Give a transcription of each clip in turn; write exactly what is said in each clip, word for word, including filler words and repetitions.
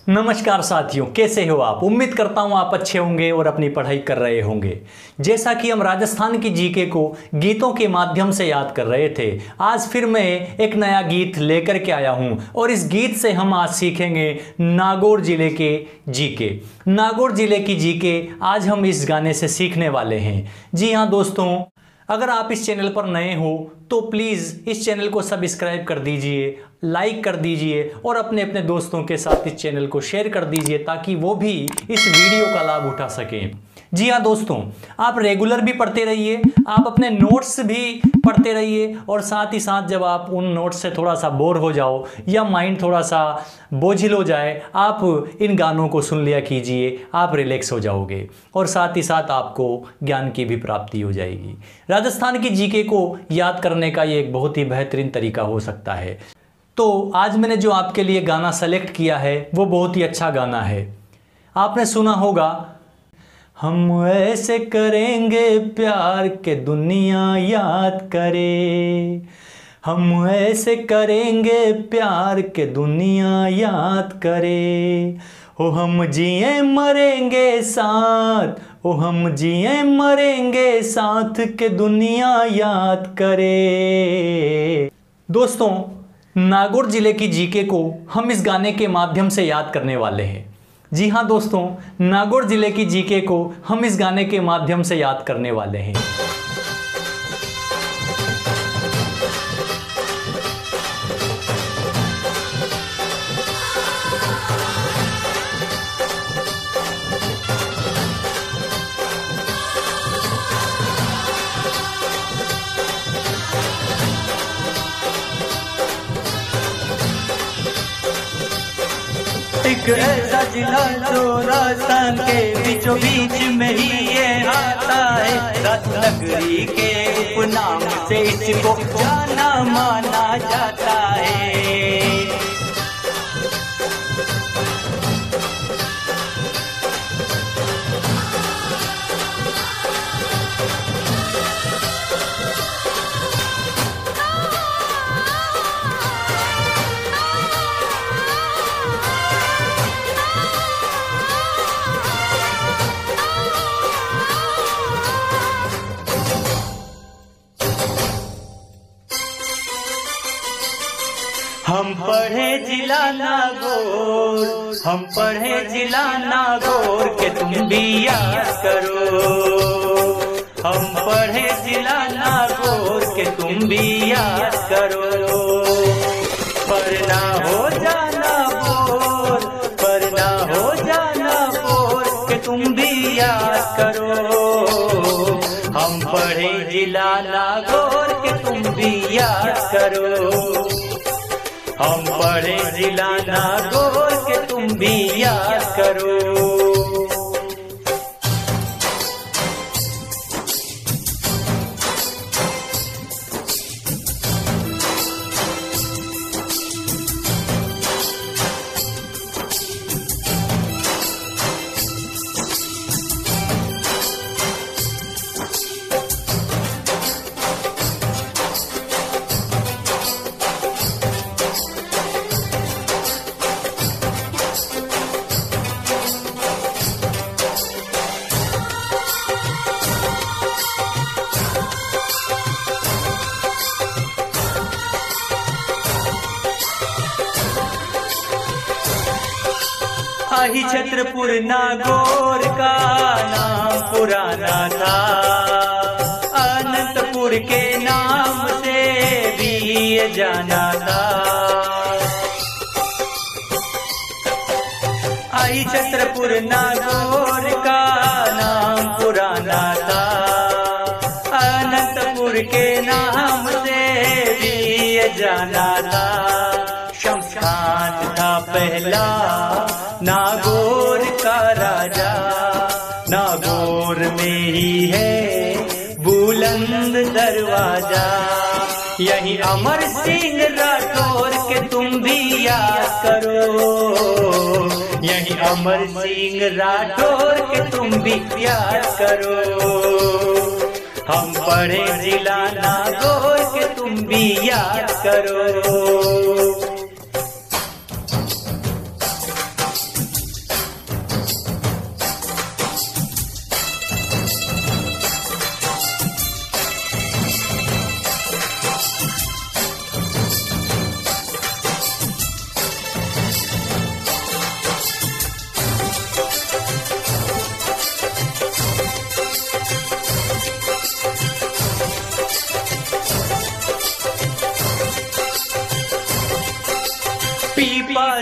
नमस्कार साथियों, कैसे हो आप। उम्मीद करता हूँ आप अच्छे होंगे और अपनी पढ़ाई कर रहे होंगे। जैसा कि हम राजस्थान की जीके को गीतों के माध्यम से याद कर रहे थे, आज फिर मैं एक नया गीत लेकर के आया हूँ और इस गीत से हम आज सीखेंगे नागौर जिले के जीके। नागौर जिले की जीके आज हम इस गाने से सीखने वाले हैं। जी हाँ दोस्तों, अगर आप इस चैनल पर नए हो तो प्लीज़ इस चैनल को सब्सक्राइब कर दीजिए, लाइक कर दीजिए और अपने अपने दोस्तों के साथ इस चैनल को शेयर कर दीजिए ताकि वो भी इस वीडियो का लाभ उठा सकें। जी हाँ दोस्तों, आप रेगुलर भी पढ़ते रहिए, आप अपने नोट्स भी पढ़ते रहिए और साथ ही साथ जब आप उन नोट्स से थोड़ा सा बोर हो जाओ या माइंड थोड़ा सा बोझिल हो जाए, आप इन गानों को सुन लिया कीजिए, आप रिलैक्स हो जाओगे और साथ ही साथ आपको ज्ञान की भी प्राप्ति हो जाएगी। राजस्थान की जीके को याद करने का ये एक बहुत ही बेहतरीन तरीका हो सकता है। तो आज मैंने जो आपके लिए गाना सेलेक्ट किया है वो बहुत ही अच्छा गाना है। आपने सुना होगा, हम ऐसे करेंगे प्यार के दुनिया याद करे, हम ऐसे करेंगे प्यार के दुनिया याद करे, ओ हम जिए मरेंगे साथ, ओ हम जिए मरेंगे साथ के दुनिया याद करे। दोस्तों, नागौर जिले की जीके को हम इस गाने के माध्यम से याद करने वाले हैं। जी हाँ दोस्तों, नागौर जिले की जीके को हम इस गाने के माध्यम से याद करने वाले हैं। एक ऐसा जिला जो राजस्थान के बीचों बीच में ही ये आता है, रत्नगिरी के उपनाम से इसको जाना माना जाता है। हम पढ़े जिला नागौर, हम पढ़े जिला नागौर के तुम भी याद करो, हम पढ़े जिला नागौर के तुम भी याद करो। पर ना हो जाना बोर, पर ना हो जाना बोर के तुम भी याद करो, हम पढ़े जिला नागौर के तुम भी याद करो, हम पढ़े जिला नागौर के तुम भी याद करो। ही छत्रपुर नागौर का नाम पुराना था, अनंतपुर के नाम से भी ये जाना था। आई छत्रपुर नागौर का नाम पुराना था, अनंतपुर के नाम से भी ये जाना था। शमशान था पहला नागौर का राजा, नागौर में ही है बुलंद दरवाजा, यही अमर सिंह राठौर के तुम भी याद करो, यही अमर सिंह राठौर के तुम भी याद करो। हम पढ़े जिला नागौर के तुम भी याद करो।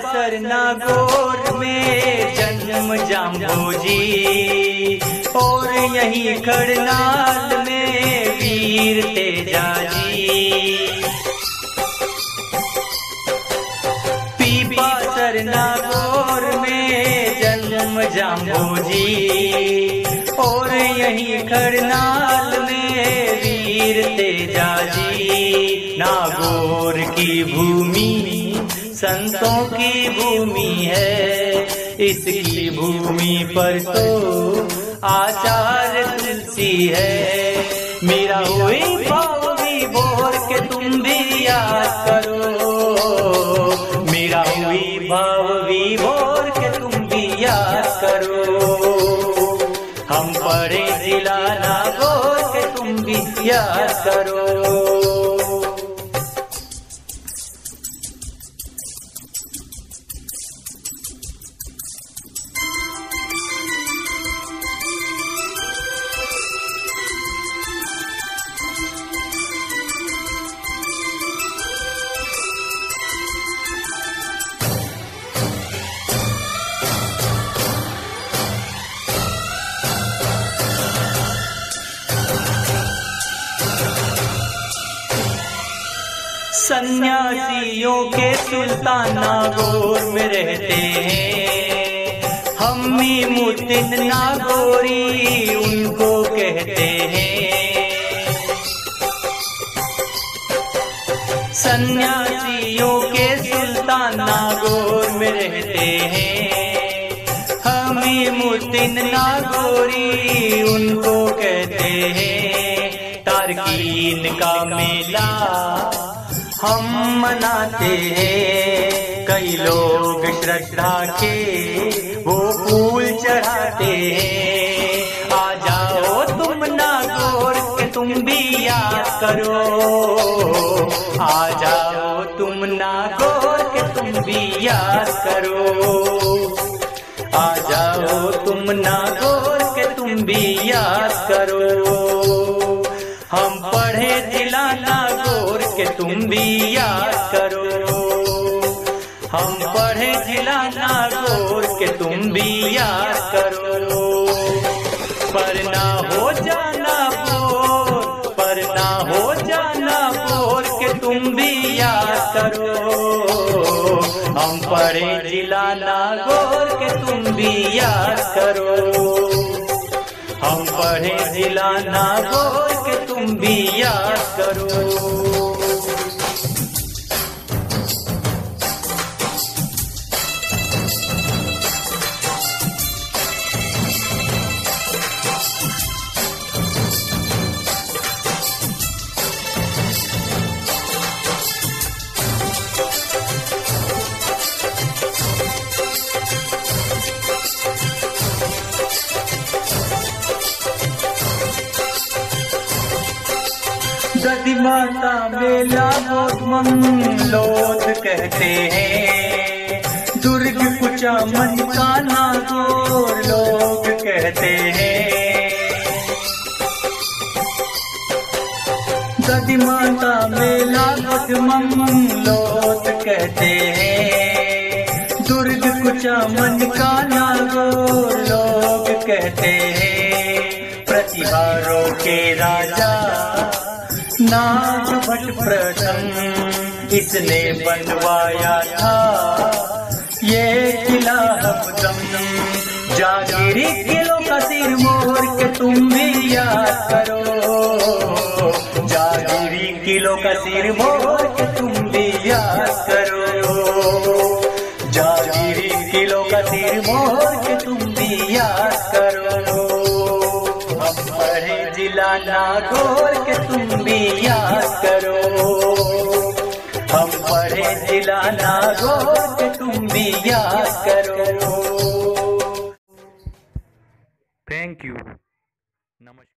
बासर नागौर में जन्म जाम्भोजी, और यहीं करनाल में वीर तेजाजी। बासर नागौर में जन्म जाम्भोजी, और यहीं करनाल में वीर तेजाजी। नागौर की भूमि संतों की भूमि है, इसकी भूमि पर तो आचार्य तुलसी है। मेरा हुई भावी भोर के तुम भी याद करो, मेरा हुई भावी भोर के तुम भी याद करो। हम पढ़े जिला नागौर के तुम भी याद करो। सन्यासियों के सुल्तान नागौर में रहते हैं, हम्मी मुतिन नागौरी उनको कहते हैं। सन्यासियों के सुल्तान नागौर में रहते हैं, हम्मी मुतिन नागौरी उनको कहते हैं। तारकीन का मेला हम मनाते हैं, कई लोग श्रद्धा के वो फूल चढ़ाते हैं। आ जाओ तुम नागौर के तुम भी याद करो, आ जाओ तुम नागौर के तुम भी याद करो। आ जाओ तुम नागौर के तुम भी याद करो। हम पढ़े जिला नागौर के तुम भी याद करो, हम पढ़े जिला नागौर के तुम भी याद करो। पर ना हो जाना बोर, पर ना हो जाना बोर के तुम भी याद करो। हम पढ़े जिला नागौर के तुम भी याद करो, हम पढ़े जिला नागौर के तुम भी याद करो। दधी माता मेला लोग कहते हैं, दुर्ग कुचा मन का नागौर लोग कहते हैं। दधी माता मेला लोग कहते हैं, दुर्ग कुचा मन का नागौर लोग कहते हैं। प्रतिहारों के राजा नाग भट्ट प्रथम इसने बनवाया था ये किला हबदम। जागीरी किलो का सिर मोर के तुम भी याद करो, जागीरी किलो का सिर मोर के तुम भी याद करो। जागीरी किलो का सिर मोर के तुम भी याद करो। हम पढ़े जिला नागौर के तुम भी याद करो, हम पढ़े जिला नागौर के तुम भी याद करो। Thank you. नमस्कार।